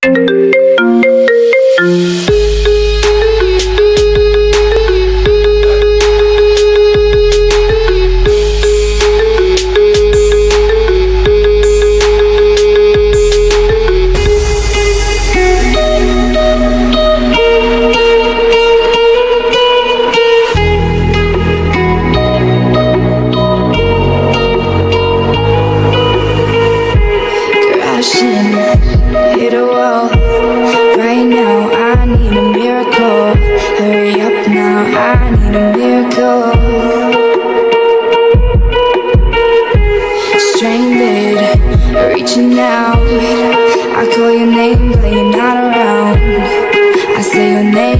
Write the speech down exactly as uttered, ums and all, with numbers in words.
Hit a wall. Right now I need a miracle. Hurry up now, I need a miracle. Stranded, reaching out. I call your name but you're not around. I say your name